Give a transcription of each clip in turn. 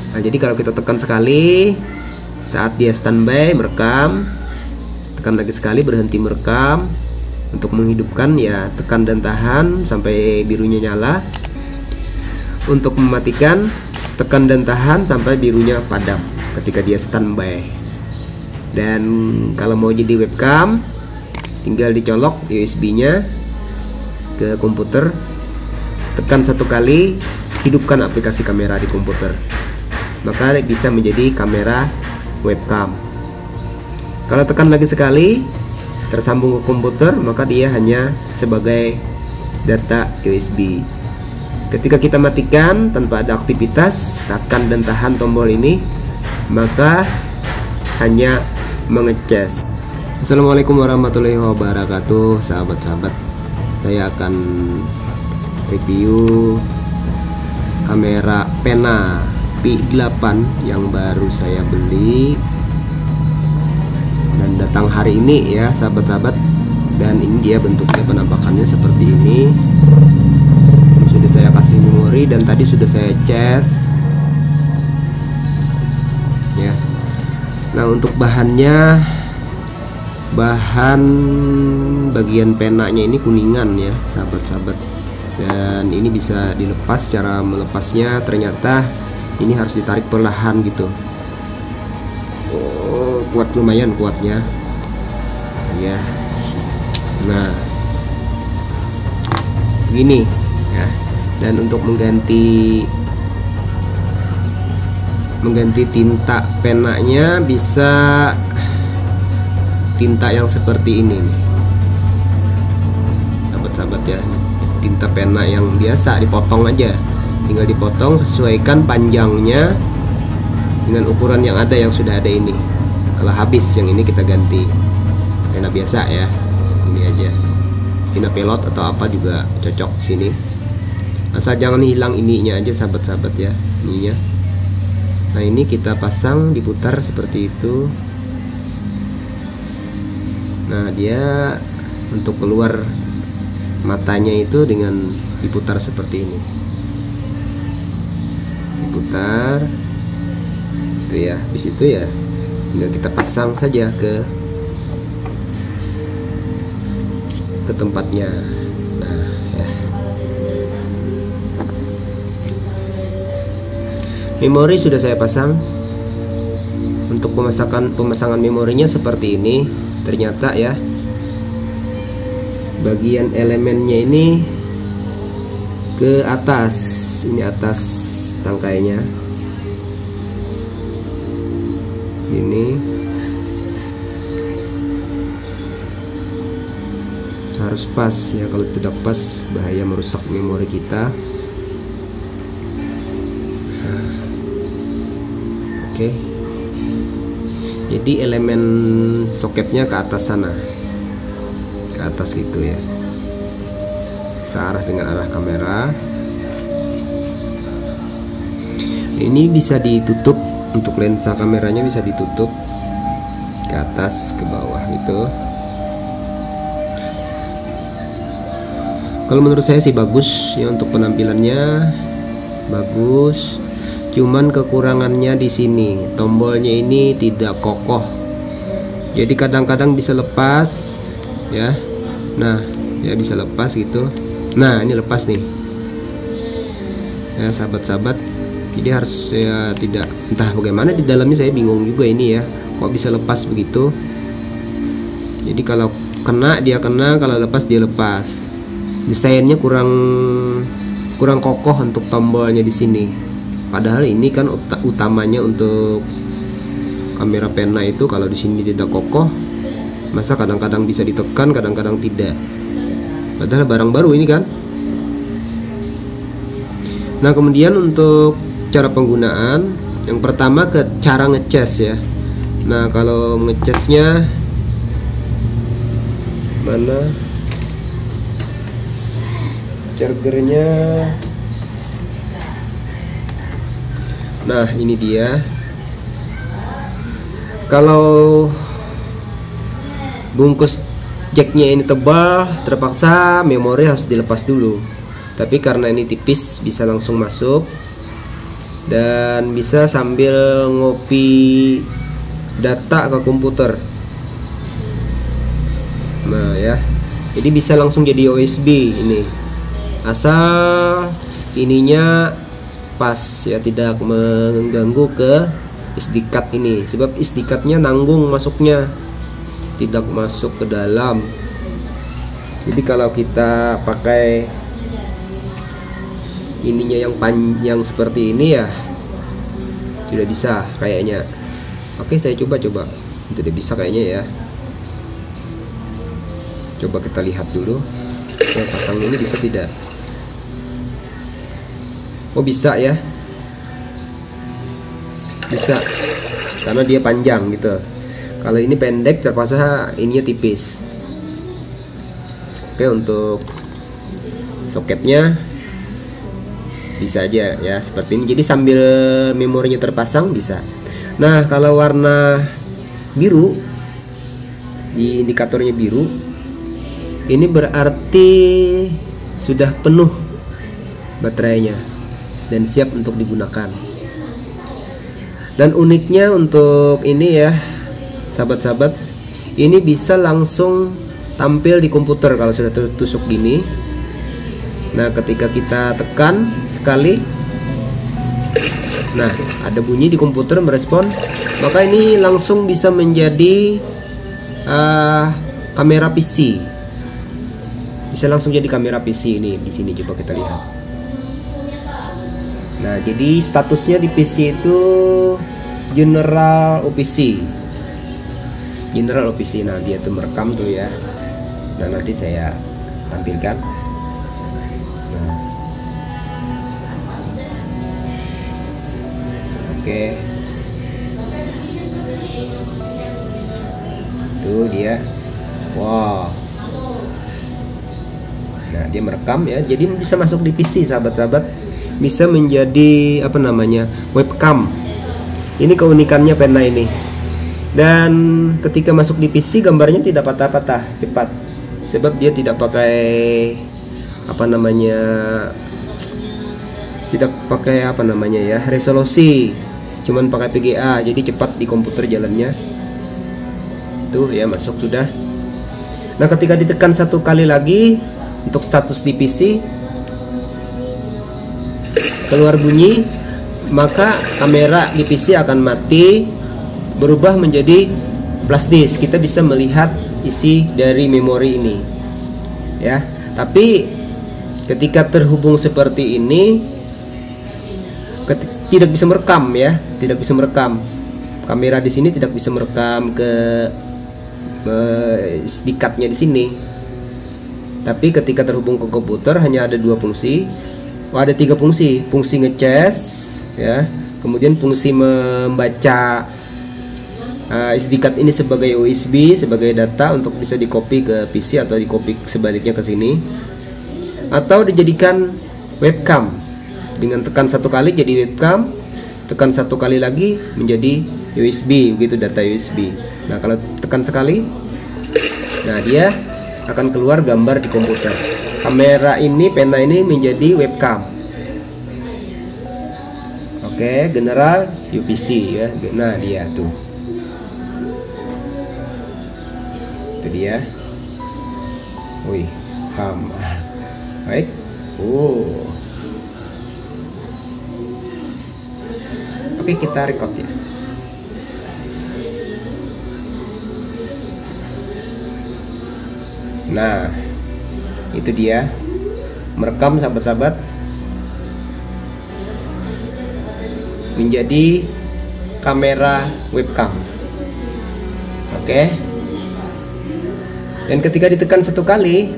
Nah, jadi kalau kita tekan sekali saat dia standby merekam, tekan lagi sekali berhenti merekam. Untuk menghidupkan ya tekan dan tahan sampai birunya nyala. Untuk mematikan tekan dan tahan sampai birunya padam ketika dia standby. Dan kalau mau jadi webcam, tinggal dicolok USB-nya ke komputer, tekan satu kali, hidupkan aplikasi kamera di komputer, maka bisa menjadi kamera webcam. Kalau tekan lagi sekali, tersambung ke komputer, maka dia hanya sebagai data USB. Ketika kita matikan tanpa ada aktivitas, tekan dan tahan tombol ini, maka hanya mengecas. Assalamualaikum warahmatullahi wabarakatuh, sahabat-sahabat. Saya akan review kamera Pena P8 yang baru saya beli dan datang hari ini ya, sahabat-sahabat. Dan ini dia bentuknya, penampakannya seperti ini. Sudah saya kasih memori dan tadi sudah saya cas ya. Nah, untuk bahannya, bahan bagian penanya ini kuningan ya, sahabat-sahabat. Dan ini bisa dilepas. Cara melepasnya ternyata ini harus ditarik perlahan gitu. Oh, kuat, lumayan kuatnya ya. Nah, begini ya. Dan untuk mengganti tinta penanya, bisa tinta yang seperti ini nih, sahabat-sahabat ya. Tinta pena yang biasa dipotong aja, tinggal dipotong, sesuaikan panjangnya dengan ukuran yang ada, yang sudah ada ini. Kalau habis yang ini kita ganti pena biasa ya, ini aja, pena pelot atau apa juga cocok sini, asal jangan hilang ininya aja, sahabat-sahabat ya, ininya. Nah, ini kita pasang, diputar seperti itu. Nah, dia untuk keluar matanya itu dengan diputar seperti ini, diputar itu ya. Habis itu ya tinggal kita pasang saja ke tempatnya. Nah ya, memori sudah saya pasang. Untuk pemasangan memorinya seperti ini. Ternyata ya, bagian elemennya ini ke atas, ini atas tangkainya ini harus pas ya. Kalau tidak pas bahaya merusak memori kita. Nah, oke. Jadi elemen soketnya ke atas sana, ke atas gitu ya, searah dengan arah kamera. Ini bisa ditutup, untuk lensa kameranya bisa ditutup ke atas ke bawah gitu. Kalau menurut saya sih bagus ya, untuk penampilannya bagus. Cuman kekurangannya di sini, tombolnya ini tidak kokoh. Jadi kadang-kadang bisa lepas ya. Nah, ya bisa lepas gitu. Nah, ini lepas nih ya, sahabat-sahabat. Jadi harus ya, tidak, entah bagaimana di dalamnya, saya bingung juga ini ya, kok bisa lepas begitu. Jadi kalau kena dia kena, kalau lepas dia lepas. Desainnya kurang kokoh untuk tombolnya di sini. Padahal ini kan utamanya untuk kamera pena itu, kalau di sini tidak kokoh, masa kadang-kadang bisa ditekan, kadang-kadang tidak. Padahal barang baru ini kan. Nah, kemudian untuk cara penggunaan, yang pertama ke cara ngecas ya. Nah, kalau ngecasnya mana chargernya? Nah, ini dia. Kalau bungkus jacknya ini tebal, terpaksa memori harus dilepas dulu. Tapi karena ini tipis, bisa langsung masuk. dan bisa sambil ngopi data ke komputer. Nah ya, jadi bisa langsung jadi USB ini, asal ininya pas ya, tidak mengganggu ke SD card ini, sebab SD cardnya nanggung masuknya, tidak masuk ke dalam. Jadi kalau kita pakai ininya yang panjang seperti ini ya tidak bisa kayaknya. Oke, saya coba tidak bisa kayaknya ya. Coba kita lihat dulu saya pasang ini bisa tidak. Oh bisa ya, bisa karena dia panjang gitu. Kalau ini pendek terpaksa ininya tipis. Oke, untuk soketnya bisa aja ya seperti ini, jadi sambil memorinya terpasang bisa. Nah kalau warna biru, di indikatornya biru, ini berarti sudah penuh baterainya dan siap untuk digunakan. Dan uniknya untuk ini ya sahabat-sahabat, ini bisa langsung tampil di komputer kalau sudah tertusuk gini. Nah ketika kita tekan sekali, nah ada bunyi di komputer merespon, maka ini langsung bisa menjadi kamera PC. Bisa langsung jadi kamera PC ini di sini, coba kita lihat. Nah jadi statusnya di PC itu General OPC. General OPC. Nah dia tuh merekam tuh ya. Nah nanti saya tampilkan. Oke, tuh dia, wow. Nah dia merekam ya, jadi bisa masuk di PC sahabat-sahabat, bisa menjadi apa namanya webcam. Ini keunikannya pena ini. Dan ketika masuk di PC gambarnya tidak patah-patah, cepat, sebab dia tidak pakai apa namanya, tidak pakai apa namanya ya resolusi, cuman pakai PGA, jadi cepat di komputer jalannya. Tuh ya masuk sudah. Nah ketika ditekan satu kali lagi untuk status di PC, keluar bunyi, maka kamera di PC akan mati, berubah menjadi flash disk. Kita bisa melihat isi dari memori ini ya. Tapi ketika terhubung seperti ini tidak bisa merekam ya, tidak bisa merekam. Kamera di sini tidak bisa merekam ke SD card-nya di sini. Tapi ketika terhubung ke komputer hanya ada dua fungsi. Ada tiga fungsi. Fungsi ngecas ya, kemudian fungsi membaca SD card ini sebagai USB, sebagai data untuk bisa di-copy ke PC atau di-copy sebaliknya ke sini, atau dijadikan webcam. Dengan tekan satu kali jadi webcam, tekan satu kali lagi menjadi USB, begitu data USB. Nah kalau tekan sekali, nah dia akan keluar gambar di komputer. Kamera ini, pena ini menjadi webcam. Oke, General UPC ya. Nah dia tuh, itu dia. Wih, baik. Oke, kita record ya. Nah itu dia merekam sahabat-sahabat, menjadi kamera webcam. Oke. Dan ketika ditekan satu kali,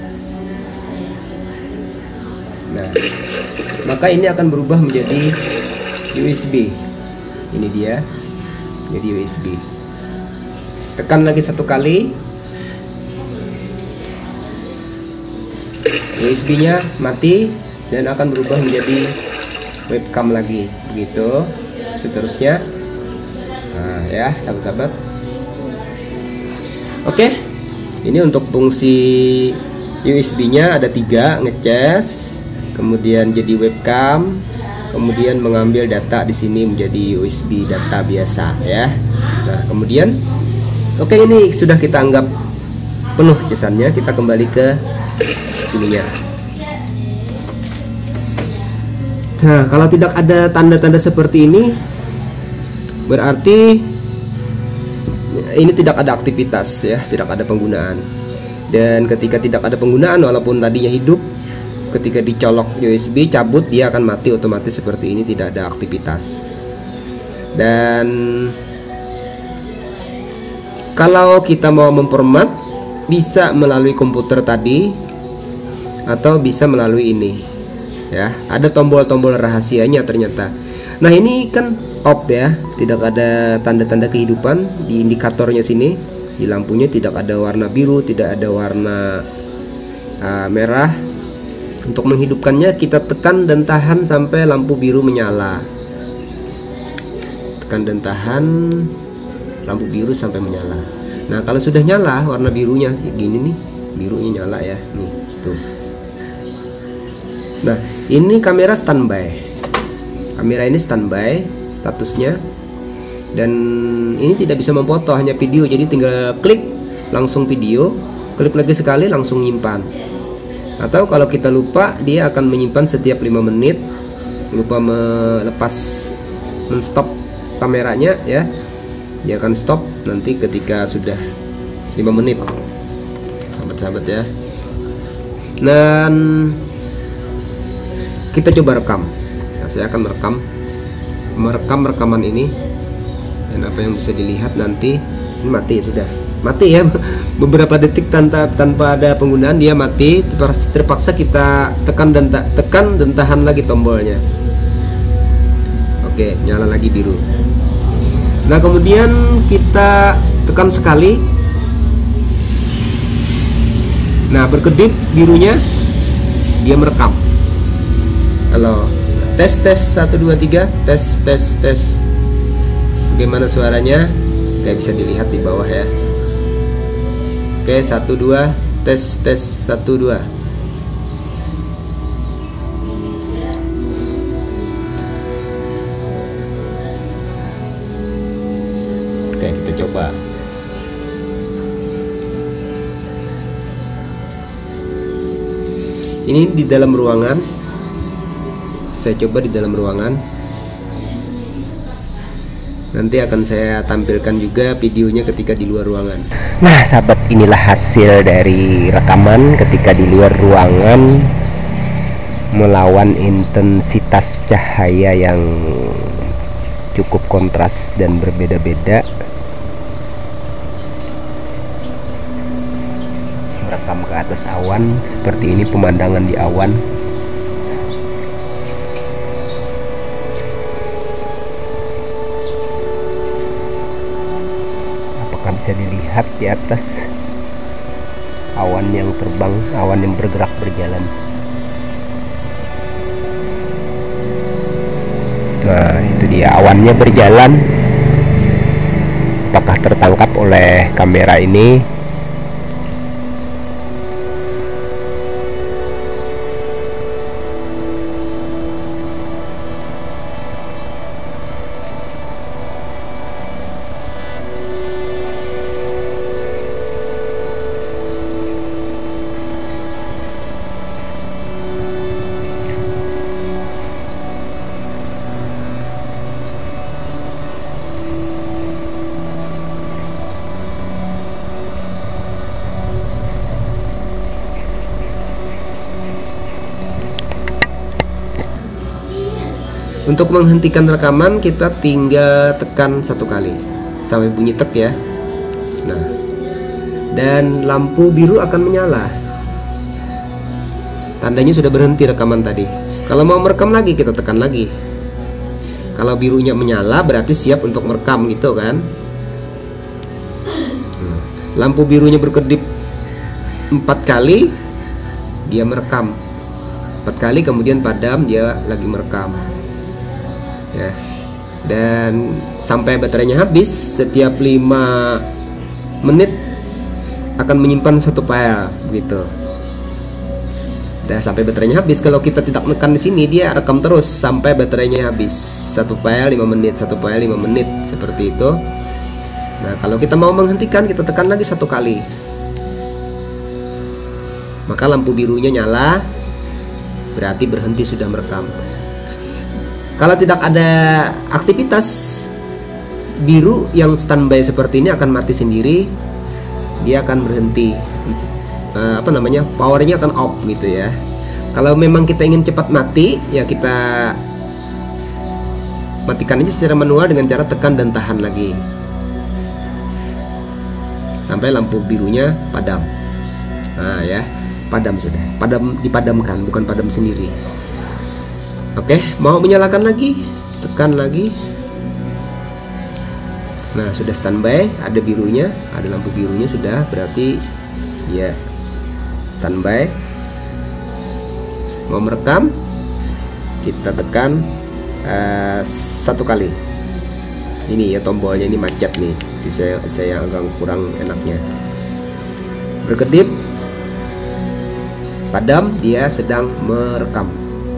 nah maka ini akan berubah menjadi USB. Ini dia, jadi USB. Tekan lagi satu kali, USB-nya mati dan akan berubah menjadi webcam lagi, begitu seterusnya. Nah ya sahabat-sahabat. Oke, ini untuk fungsi USB-nya ada 3, ngecas, kemudian jadi webcam, kemudian mengambil data di sini menjadi USB data biasa ya. Nah kemudian oke, ini sudah kita anggap penuh casannya, kita kembali ke sininya. Nah kalau tidak ada tanda-tanda seperti ini, berarti ini tidak ada aktivitas ya, tidak ada penggunaan. Dan ketika tidak ada penggunaan, walaupun tadinya hidup, ketika dicolok USB cabut, dia akan mati otomatis seperti ini, tidak ada aktivitas. Dan kalau kita mau memformat, bisa melalui komputer tadi atau bisa melalui ini ya. Ada tombol-tombol rahasianya ternyata. Nah ini kan off ya, tidak ada tanda-tanda kehidupan di indikatornya sini. Di lampunya tidak ada warna biru, tidak ada warna merah. Untuk menghidupkannya kita tekan dan tahan sampai lampu biru menyala. Tekan dan tahan lampu biru sampai menyala. Nah kalau sudah nyala warna birunya gini nih, birunya nyala ya, nih tuh. Nah ini kamera standby. Kamera ini standby statusnya, dan ini tidak bisa memfoto, hanya video. Jadi tinggal klik langsung video, klik lagi sekali langsung nyimpan. Atau kalau kita lupa, dia akan menyimpan setiap 5 menit. Lupa melepas menstop kameranya ya, dia akan stop nanti ketika sudah 5 menit, sahabat-sahabat ya. Dan kita coba rekam. Nah, saya akan merekam rekaman ini, dan apa yang bisa dilihat nanti ini mati, sudah mati ya. Beberapa detik tanpa ada penggunaan dia mati. Terpaksa kita tekan dan tahan lagi tombolnya. Oke, nyala lagi biru. Nah kemudian kita tekan sekali. Nah berkedip birunya, dia merekam. Halo, tes 1 2 3, tes. Bagaimana suaranya? Kayak bisa dilihat di bawah ya. Oke, 1 2, tes 1 2. Oke, kita coba. Ini di dalam ruangan. Saya coba di dalam ruangan. Nanti akan saya tampilkan juga videonya ketika di luar ruangan. Nah sahabat, inilah hasil dari rekaman ketika di luar ruangan melawan intensitas cahaya yang cukup kontras dan berbeda-beda. Merekam ke atas awan, seperti ini pemandangan di awan. Bisa dilihat di atas awan yang terbang, awan yang bergerak berjalan. Nah itu dia, awannya berjalan. Apakah tertangkap oleh kamera ini? Untuk menghentikan rekaman kita tinggal tekan 1 kali sampai bunyi tek ya. Nah, dan lampu biru akan menyala. Tandanya sudah berhenti rekaman tadi. Kalau mau merekam lagi kita tekan lagi. Kalau birunya menyala berarti siap untuk merekam gitu kan. Lampu birunya berkedip 4 kali, dia merekam. 4 kali kemudian padam, dia lagi merekam. Ya. Dan sampai baterainya habis, setiap 5 menit akan menyimpan 1 file begitu. Nah, sampai baterainya habis. Kalau kita tidak menekan di sini, dia rekam terus sampai baterainya habis. 1 file 5 menit, 1 file 5 menit, seperti itu. Nah, kalau kita mau menghentikan, kita tekan lagi 1 kali. Maka lampu birunya nyala, berarti berhenti sudah merekam. Kalau tidak ada aktivitas, biru yang standby seperti ini akan mati sendiri. Dia akan berhenti. Powernya akan off gitu ya. Kalau memang kita ingin cepat mati, ya kita matikan aja secara manual dengan cara tekan dan tahan lagi sampai lampu birunya padam. Nah ya, padam sudah. Dipadamkan, bukan padam sendiri. Oke, mau menyalakan lagi, tekan lagi. Nah, sudah standby, ada birunya, ada lampu birunya sudah, berarti ya standby. Mau merekam, kita tekan 1 kali. Ini ya tombolnya ini macet nih, jadi saya agak kurang enaknya. Berkedip, padam, dia sedang merekam.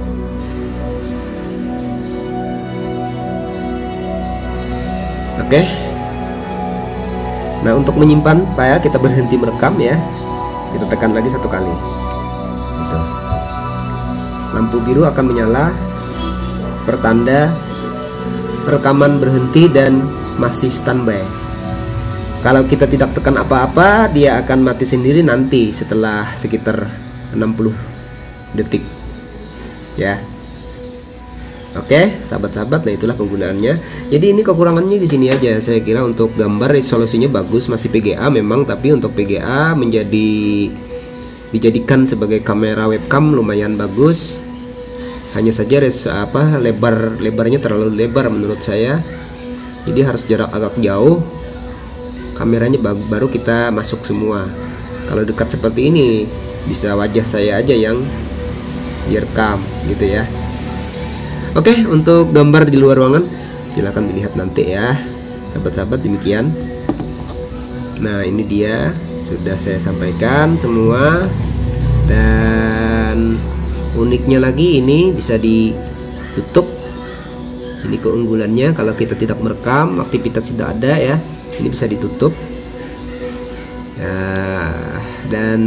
Oke. Nah, untuk menyimpan file kita berhenti merekam ya. Kita tekan lagi 1 kali. Gitu. Lampu biru akan menyala, pertanda rekaman berhenti dan masih standby. Kalau kita tidak tekan apa-apa, dia akan mati sendiri nanti setelah sekitar 60 detik. Ya. Oke, sahabat-sahabat, nah itulah penggunaannya. Jadi ini kekurangannya di sini aja. Saya kira untuk gambar resolusinya bagus, masih PGA memang, tapi untuk PGA dijadikan sebagai kamera webcam lumayan bagus. Hanya saja lebarnya terlalu lebar menurut saya. Jadi harus jarak agak jauh. Kameranya baru kita masuk semua. Kalau dekat seperti ini, bisa wajah saya aja yang direkam gitu ya. Oke, untuk gambar di luar ruangan silahkan dilihat nanti ya, sahabat-sahabat. Demikian. Nah, ini dia sudah saya sampaikan semua. Dan uniknya lagi, ini bisa ditutup. Ini keunggulannya, kalau kita tidak merekam, aktivitas tidak ada ya, ini bisa ditutup ya. Dan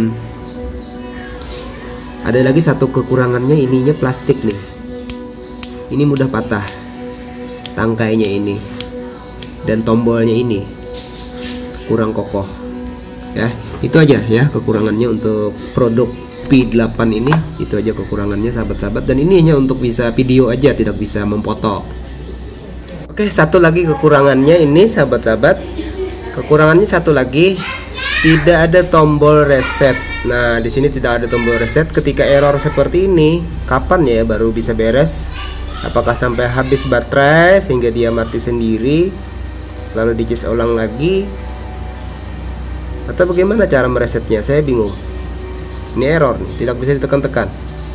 ada lagi satu kekurangannya, ininya plastik nih. Ini mudah patah tangkainya ini, dan tombolnya ini kurang kokoh ya. Itu aja ya kekurangannya untuk produk P8 ini. Itu aja kekurangannya sahabat-sahabat. Dan ini hanya untuk bisa video aja, tidak bisa memfoto. Oke, satu lagi kekurangannya ini sahabat-sahabat. Kekurangannya satu lagi, tidak ada tombol reset. Nah, di sini tidak ada tombol reset. Ketika error seperti ini, kapan ya baru bisa beres? Apakah sampai habis baterai sehingga dia mati sendiri, lalu dicas ulang lagi, atau bagaimana cara meresetnya? Saya bingung. Ini error nih, tidak bisa ditekan-tekan.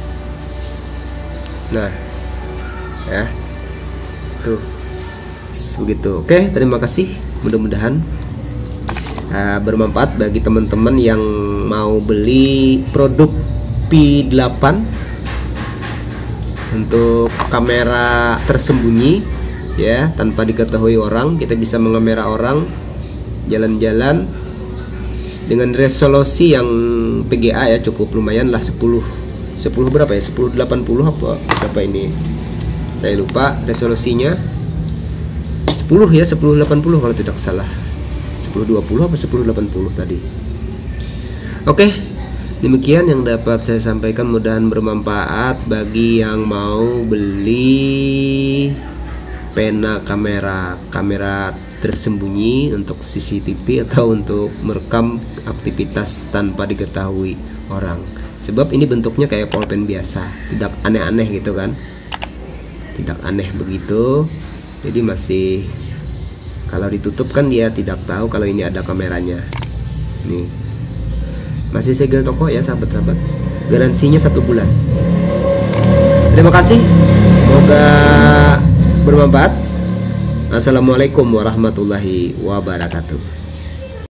Nah ya, tuh begitu. Oke, terima kasih. Mudah-mudahan bermanfaat bagi teman-teman yang mau beli produk P8 untuk kamera tersembunyi ya, tanpa diketahui orang. Kita bisa mengamera orang jalan-jalan dengan resolusi yang PGA ya, cukup lumayan lah, 10 berapa ya, 1080 apa ini, saya lupa resolusinya. 10 ya, 1080 kalau tidak salah, 1020 apa 1080 tadi. Oke, demikian yang dapat saya sampaikan, mudahan bermanfaat bagi yang mau beli pena kamera tersembunyi untuk CCTV atau untuk merekam aktivitas tanpa diketahui orang. Sebab ini bentuknya kayak pulpen biasa, tidak aneh-aneh gitu kan, tidak aneh begitu. Jadi masih, kalau ditutup kan dia tidak tahu kalau ini ada kameranya. Nih, masih segel toko ya sahabat-sahabat, garansinya 1 bulan. Terima kasih, semoga bermanfaat. Assalamualaikum warahmatullahi wabarakatuh.